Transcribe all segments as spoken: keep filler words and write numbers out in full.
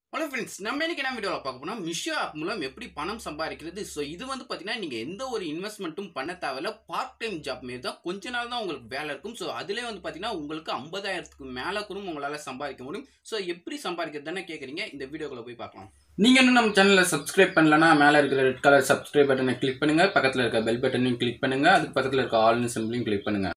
Hello friends, நம்ம இன்னைக்கு என்ன வீடியோவில் பார்க்க போனால் மிஷோ ஆப் மூலம் எப்படி பணம் சம்பாதிக்கிறது. ஸோ இது வந்து பார்த்தீங்கன்னா நீங்கள் எந்த ஒரு இன்வெஸ்ட்மெண்ட்டும் பண்ண தேவையில்ல. பார்ட் டைம் ஜாப் மாரி தான், கொஞ்ச நாள் தான் உங்களுக்கு வேலை இருக்கும். ஸோ அதிலே வந்து பார்த்தீங்கன்னா உங்களுக்கு ஐம்பதாயிரத்துக்கு மேலே கூட உங்களால் சம்பாதிக்க முடியும். ஸோ எப்படி சம்பாதிக்கிறதுன்னு கேட்குறீங்க, இந்த வீடியோக்குள்ளே போய் பார்க்கலாம். நீங்கள் இன்னும் நம்ம சேனலில் சப்ஸ்கிரைப் பண்ணலன்னா மேலே இருக்கிற ரெட் கலர் சப்ஸ்கிரைப் பட்டனை கிளிக் பண்ணுங்கள், பக்கத்தில் இருக்க பெல் பட்டனையும் கிளிக் பண்ணுங்கள், அதுக்கு பக்கத்தில் இருக்க ஆல்னு சிம்பிளையும் கிளிக் பண்ணுங்கள்.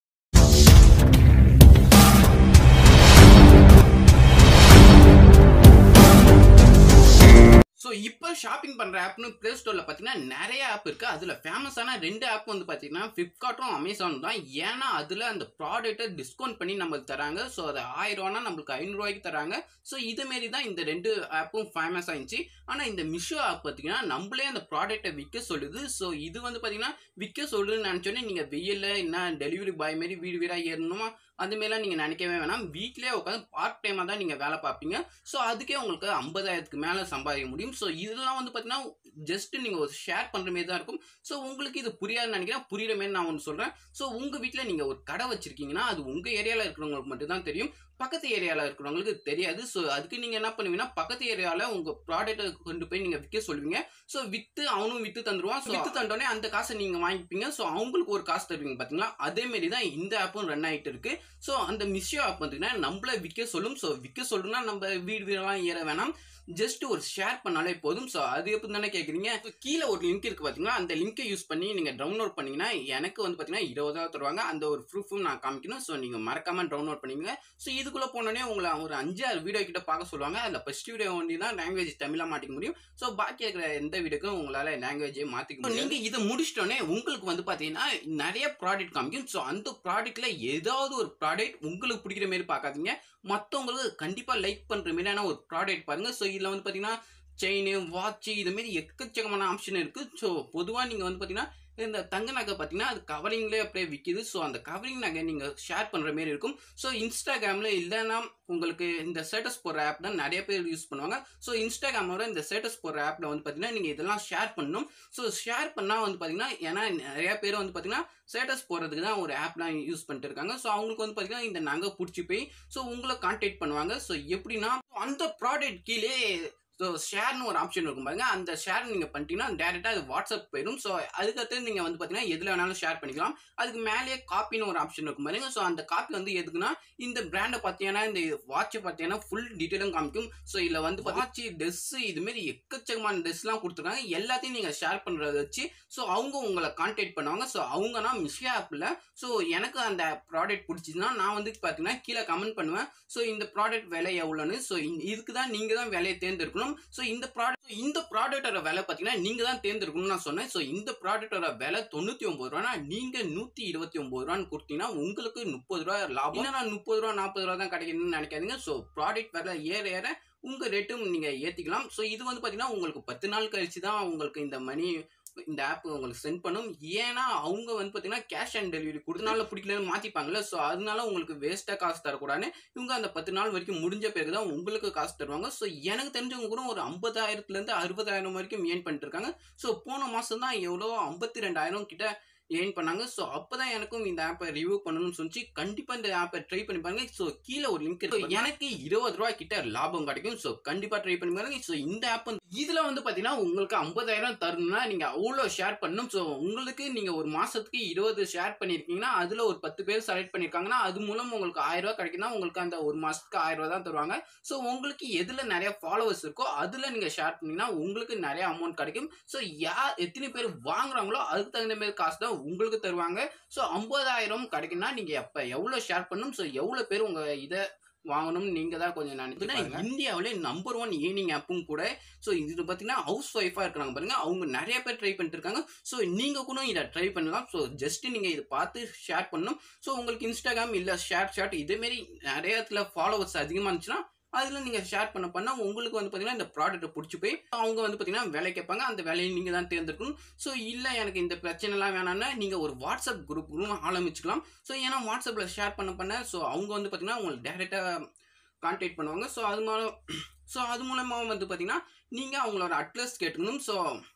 ஸோ இப்போ ஷாப்பிங் பண்ணுற ஆப்னு ப்ளே ஸ்டோரில் பார்த்தீங்கன்னா நிறைய ஆப் இருக்குது. அதில் ஃபேமஸான ரெண்டு ஆப் வந்து பார்த்தீங்கன்னா ஃப்ளிப்கார்ட்டும் அமேசான் தான். ஏன்னா அதில் அந்த ப்ராடக்ட்டை டிஸ்கவுண்ட் பண்ணி நம்மளுக்கு தராங்க. ஸோ அது ஆயிரம் ரூபானா நம்மளுக்கு ஐநூறுரூவாய்க்கு தராங்க. ஸோ இதுமாரி தான் இந்த ரெண்டு ஆப்பும் ஃபேமஸ் ஆகிடுச்சு. ஆனால் இந்த மிஷோ ஆப் பார்த்தீங்கன்னா நம்மளே அந்த ப்ராடக்ட்டை விற்க சொல்லுது. ஸோ இது வந்து பார்த்தீங்கன்னா விற்க சொல்லுதுன்னு நினச்சோன்னே நீங்கள் வெயிலில் என்ன டெலிவரி பாய் மாரி வீடு வீடாக ஏறணுமா அதுமாரிலாம் நீங்கள் நினைக்கவே வேணாம். வீட்டிலே உட்காந்து பார்ட் டைமாக தான் நீங்கள் வேலை பார்ப்பீங்க. ஸோ அதுக்கே உங்களுக்கு ஐம்பதாயிரத்துக்கு மேலே சம்பாதிக்க முடியும். ஸோ இதெல்லாம் வந்து பார்த்தீங்கன்னா ஜஸ்ட் நீங்கள் ஒரு ஷேர் பண்ணுற மாரி தான் இருக்கும். ஸோ உங்களுக்கு இது புரியாதுன்னு நினைக்கிறேன். புரியுற மாரி நான் ஒன்று சொல்கிறேன். ஸோ உங்கள் வீட்டில் நீங்கள் ஒரு கடை வச்சுருக்கீங்கன்னா அது உங்கள் ஏரியாவில் இருக்கிறவங்களுக்கு மட்டும்தான் தெரியும், பக்கத்து ஏரியாவில் இருக்கிறவங்களுக்கு தெரியாது. ஸோ அதுக்கு நீங்கள் என்ன பண்ணுவீங்கன்னா பக்கத்து ஏரியாவில் உங்கள் ப்ராடக்ட்டை கொண்டு போய் நீங்கள் விற்க சொல்லுவீங்க. ஸோ விற்று அவனும் விற்று தந்துடுவான். ஸோ விற்று தந்தோடனே அந்த காசை நீங்கள் வாங்கிப்பீங்க. ஸோ அவங்களுக்கு ஒரு காசு தருவீங்க பார்த்தீங்களா. அதேமாரி தான் இந்த ஆப்பும் ரன் ஆகிட்டு இருக்கு. ஸோ அந்த மிஷோ ஆப் பார்த்தீங்கன்னா நம்மள விற்க சொல்லும். ஸோ விற்க சொல்லணும்னா நம்ம வீடு வீடெல்லாம் ஏற வேணாம், ஜஸ்ட் ஒரு ஷேர் பண்ணாலே போதும். ஸோ அது எப்படி தானே கேட்குறீங்க. கீழே ஒரு லிங்க் இருக்குது பார்த்தீங்கன்னா, அந்த லிங்கை யூஸ் பண்ணி நீங்கள் டவுன்லோட் பண்ணிங்கன்னா எனக்கு வந்து பார்த்தீங்கன்னா இருபதாயிரம் தருவாங்க. அந்த ஒரு ப்ரூஃபும் நான் காமிக்கணும். ஸோ நீங்கள் மறக்காமல் டவுன்லோட் பண்ணிங்க. ஸோ இதுக்குள்ளே போனோடனே உங்களை ஒரு அஞ்சு ஆறு வீடியோ கிட்ட பார்க்க சொல்லுவாங்க. அதில் ஃபஸ்ட் வீடியோ ஒண்டி தான் லாங்குவேஜ் தமிழாக மாற்றிக்க முடியும். ஸோ பாக்கி இருக்கிற எந்த வீடியோக்கும் உங்களால் லாங்குவேஜே மாற்றிக்க முடியும். நீங்கள் இதை முடிச்சிட்டோன்னே உங்களுக்கு வந்து பார்த்தீங்கன்னா நிறைய ப்ராடக்ட் காமிக்கும். ஸோ அந்த ப்ராடக்ட்டில் ஏதாவது ஒரு ப்ராடக்ட் உங்களுக்கு பிடிக்கிற மாரி பார்க்காதீங்க, மற்றவங்களுக்கு கண்டிப்பாக லைக் பண்ணுற மாரியான ஒரு ப்ராடக்ட் பாருங்கள். ஸோ இதில் வந்து பார்த்தீங்கன்னா செயின், வாட்சு, இதுமாரி எக்கச்சக்கமான ஆப்ஷன் இருக்குது. ஸோ பொதுவாக நீங்கள் வந்து பார்த்தீங்கன்னா இந்த தங்க நகை பார்த்தீங்கன்னா அது கவரிங்லேயே அப்படியே விற்கிது. ஸோ அந்த கவரிங் நகை நீங்கள் ஷேர் பண்ணுற மாரி இருக்கும். ஸோ இன்ஸ்டாகிராமில் இல்லைன்னா உங்களுக்கு இந்த ஸ்டேட்டஸ் போடுற ஆப் தான் நிறைய பேர் யூஸ் பண்ணுவாங்க. ஸோ இன்ஸ்டாகிராமோட இந்த ஸ்டேட்டஸ் போடுற ஆப்பில் வந்து பார்த்தீங்கன்னா நீங்கள் இதெல்லாம் ஷேர் பண்ணணும். ஸோ ஷேர் பண்ணால் வந்து பார்த்தீங்கன்னா ஏன்னா நிறைய பேர் வந்து பார்த்தீங்கன்னா ஸ்டேட்டஸ் போடுறதுக்கு தான் ஒரு ஆப்லாம் யூஸ் பண்ணிட்டு இருக்காங்க. ஸோ அவங்களுக்கு வந்து பார்த்தீங்கன்னா இந்த நகை பிடிச்சி போய் ஸோ உங்களை கான்டாக்ட் பண்ணுவாங்க. ஸோ எப்படின்னா அந்த ப்ராடக்ட் கீழே ஸோ ஷேர்னு ஒரு ஆப்ஷன் இருக்கும் பாருங்க. அந்த ஷேர் நீங்கள் பண்ணிட்டீங்கன்னா டேரெக்டாக அது வாட்ஸ்அப் போயிடும். ஸோ அதுக்கடுத்து நீங்கள் வந்து பார்த்தீங்கன்னா எதில் வேணாலும் ஷேர் பண்ணிக்கலாம். அதுக்கு மேலேயே காப்பின்னு ஒரு ஆப்ஷன் இருக்கும் பாருங்க. ஸோ அந்த காப்பி வந்து எதுக்குன்னா இந்த பிராண்டை பார்த்தீங்கன்னா இந்த வாட்சை பார்த்தீங்கன்னா ஃபுல் டீட்டெயிலும் காமிக்கும். ஸோ இதில் வந்து வாட்சு, ட்ரெஸ்ஸு, இதுமாரி எக்கச்சக்கமான ட்ரெஸ்லாம் கொடுத்துருக்காங்க. எல்லாத்தையும் நீங்கள் ஷேர் பண்ணுறத வச்சு ஸோ அவங்க உங்களை கான்டாக்ட் பண்ணுவாங்க. ஸோ அவங்கன்னா மிஷோ ஆப்பில் ஸோ எனக்கு அந்த ப்ராடக்ட் பிடிச்சிதுன்னா நான் வந்து பார்த்தீங்கன்னா கீழே கமெண்ட் பண்ணுவேன். ஸோ இந்த ப்ராடக்ட் விலை எவ்வளோன்னு. ஸோ இதுக்கு தான் நீங்கள் தான் விலையை தேர்ந்தெடுக்கணும். ஸோ இந்த ப்ராடக்ட் இந்த ப்ராடக்டோட விலை பார்த்தீங்கன்னா நீங்க தான் தேர்ந்தெடுக்கணும்னு நான் சொன்னேன். ஸோ இந்த ப்ராடக்டோட விலை தொண்ணூற்றி ஒன்பது ரூபானா நீங்க நூற்றி இருபத்தி ஒன்பது ரூபான்னு கொடுத்தீங்கன்னா உங்களுக்கு முப்பது ரூபா லாபம். ஏன்னா முப்பது ரூபா நாற்பது ரூபா தான் கிடைக்கணும்னு நினைக்காதீங்க. ஸோ ப்ராடக்ட் விலை ஏற ஏற உங்க ரேட்டும் நீங்க ஏற்றிக்கலாம். ஸோ இது வந்து பார்த்தீங்கன்னா உங்களுக்கு பத்து நாள் கழிச்சு தான் உங்களுக்கு இந்த மணி இந்த ஆப் உங்களுக்கு சென்ட் பண்ணும். ஏன்னா அவங்க வந்து பார்த்தீங்கன்னா கேஷ் ஆன் டெலிவரி கொடுத்தனால பிடிக்கலன்னு மாற்றிப்பாங்கல்ல. ஸோ அதனால உங்களுக்கு வேஸ்ட்டாக காசு தரக்கூடாதுன்னு இவங்க அந்த பத்து நாள் வரைக்கும் முடிஞ்ச பிறகு தான் உங்களுக்கு காசு தருவாங்க. ஸோ எனக்கு தெரிஞ்சவங்க கூட ஒரு ஐம்பதாயிரத்துலேருந்து அறுபதாயிரம் வரைக்கும் ஏர்ன் பண்ணிட்டு இருக்காங்க. ஸோ போன மாதம் தான் எவ்வளோ ஐம்பத்தி ரெண்டாயிரம் கிட்ட ஏர்ன் பண்ணாங்க. ஸோ அப்போ தான் எனக்கும் இந்த ஆப்பை ரிவ்யூ பண்ணணும்னு சொல்லிச்சு கண்டிப்பாக இந்த ஆப்பை ட்ரை பண்ணி பாருங்க. ஸோ கீழே ஒரு லிங்க் இருக்கு, எனக்கு இருபது ரூபா கிட்ட லாபம் கிடைக்கும். ஸோ கண்டிப்பாக ட்ரை பண்ணி பாருங்க. ஸோ இந்த ஆப் இதில் வந்து பார்த்தீங்கன்னா உங்களுக்கு ஐம்பதாயிரம் தரணும்னா நீங்கள் அவ்வளோ ஷேர் பண்ணணும். ஸோ உங்களுக்கு நீங்கள் ஒரு மாதத்துக்கு இருபது ஷேர் பண்ணியிருக்கீங்கன்னா அதில் ஒரு பத்து பேர் செலக்ட் பண்ணியிருக்காங்கன்னா அது மூலம் உங்களுக்கு ஆயிரம் ரூபா கிடைக்குன்னா உங்களுக்கு அந்த ஒரு மாதத்துக்கு ஆயிரம் ரூபா தான் தருவாங்க. ஸோ உங்களுக்கு எதில் நிறைய ஃபாலோவர்ஸ் இருக்கோ அதில் நீங்கள் ஷேர் பண்ணிங்கன்னா உங்களுக்கு நிறைய அமௌண்ட் கிடைக்கும். ஸோ யார் எத்தனை பேர் வாங்குறாங்களோ அதுக்கு தகுந்த மாதிரி காசு தான் உங்களுக்கு தருவாங்க. ஸோ ஐம்பதாயிரம் கிடைக்குன்னா நீங்கள் எப்போ எவ்வளோ ஷேர் பண்ணணும், ஸோ எவ்வளோ பேர் உங்கள் இதை வாங்கணும்னு நீங்கள் தான் கொஞ்சம் நினைக்கிறீங்க. இந்தியாவிலே நம்பர் ஒன் ஏர்னிங் ஆப்பும் கூட. ஸோ இது பார்த்தீங்கன்னா ஹவுஸ் ஒய்ஃபாக இருக்கிறாங்க பாருங்க, அவங்க நிறைய பேர் ட்ரை பண்ணிட்டு இருக்காங்க. ஸோ நீங்கள் கூட இதை ட்ரை பண்ணலாம். ஸோ ஜஸ்ட் நீங்கள் இதை பார்த்து ஷேர் பண்ணணும். ஸோ உங்களுக்கு இன்ஸ்டாகிராம் இல்லை ஷேர் ஷாட் இதேமாரி நிறைய இடத்துல ஃபாலோவர்ஸ் அதிகமாக இருந்துச்சுன்னா அதில் நீங்கள் ஷேர் பண்ண பண்ணால் உங்களுக்கு வந்து பார்த்தீங்கன்னா இந்த ப்ராடக்ட்டை பிடிச்சி போய் அவங்க வந்து பார்த்தீங்கன்னா வேலை கேட்பாங்க. அந்த வேலையை நீங்கள் தான் தேர்ந்தெடுக்கணும். ஸோ இல்லை எனக்கு இந்த பிரச்சனைலாம் வேணாம்னா நீங்கள் ஒரு வாட்ஸ்அப் குரூப் ஆரம்பிச்சுக்கலாம். ஸோ ஏன்னா வாட்ஸ்அப்பில் ஷேர் பண்ண பண்ண ஸோ அவங்க வந்து பார்த்தீங்கன்னா உங்களுக்கு டேரெக்டாக கான்டாக்ட் பண்ணுவாங்க. ஸோ அது மூலம் ஸோ அது மூலமாக வந்து பார்த்தீங்கன்னா நீங்கள் அவங்களோட அட்ரஸ் கேட்டுக்கணும். ஸோ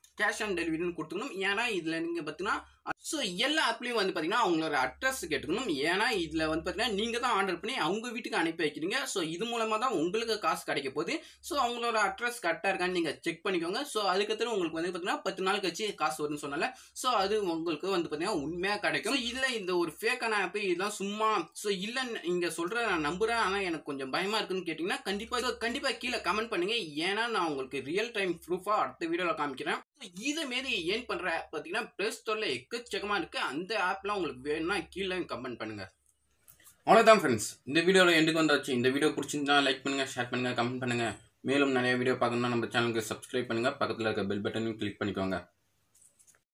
கேஷ் ஆன் டெலிவரின்னு கொடுத்துக்கணும். ஏன்னா இதில் நீங்கள் பார்த்தீங்கன்னா ஸோ எல்லா ஆப்லேயும் வந்து பார்த்தீங்கன்னா அவங்களோட அட்ரஸ் கேட்டுக்கணும். ஏன்னா இதில் வந்து பார்த்தீங்கன்னா நீங்கள் தான் ஆர்டர் பண்ணி அவங்க வீட்டுக்கு அனுப்பி வைக்கிறீங்க. ஸோ இது மூலமாக தான் உங்களுக்கு காசு கிடைக்க போகுது. ஸோ அவங்களோட அட்ரஸ் கரெக்டாக இருக்கான்னு நீங்கள் செக் பண்ணிக்கோங்க. ஸோ அதுக்கப்புறம் உங்களுக்கு வந்து பார்த்தீங்கன்னா பத்து நாள் கழிச்சு காசு வரும்னு சொன்னால ஸோ அது உங்களுக்கு வந்து பார்த்தீங்கன்னா உண்மையாக கிடைக்கும். இதில் இந்த ஒரு ஃபேக்கான ஆப் இதெல்லாம் சும்மா ஸோ இல்லை இங்கே சொல்கிற நான் நம்புகிறேன், ஆனால் எனக்கு கொஞ்சம் பயமாக இருக்குன்னு கேட்டிங்கன்னா கண்டிப்பாக கண்டிப்பாக கீழே கமெண்ட் பண்ணுங்க. ஏன்னா நான் உங்களுக்கு ரியல் டைம் ப்ரூஃபாக அடுத்த வீடியோவில் காமிக்கிறேன். இதை மாரி ஏன் பண்ற ஆப் பார்த்தீங்கன்னா பிளே ஸ்டோர்ல எக்கச்சக்கமா இருக்கு. அந்த ஆப்லாம் உங்களுக்கு வேணும்னா கீழே கமெண்ட் பண்ணுங்க. அவ்வளோதான் ஃப்ரெண்ட்ஸ், இந்த வீடியோவில் எண்டுக்கு வந்தாச்சு. இந்த வீடியோ பிடிச்சிருந்தா லைக் பண்ணுங்க, ஷேர் பண்ணுங்க, கமெண்ட் பண்ணுங்க. மேலும் நிறைய வீடியோ பார்க்கணும்னா நம்ம சேனலுக்கு சப்ஸ்கிரைப் பண்ணுங்க, பக்கத்தில் இருக்க பெல் பட்டனையும் கிளிக் பண்ணிக்கோங்க.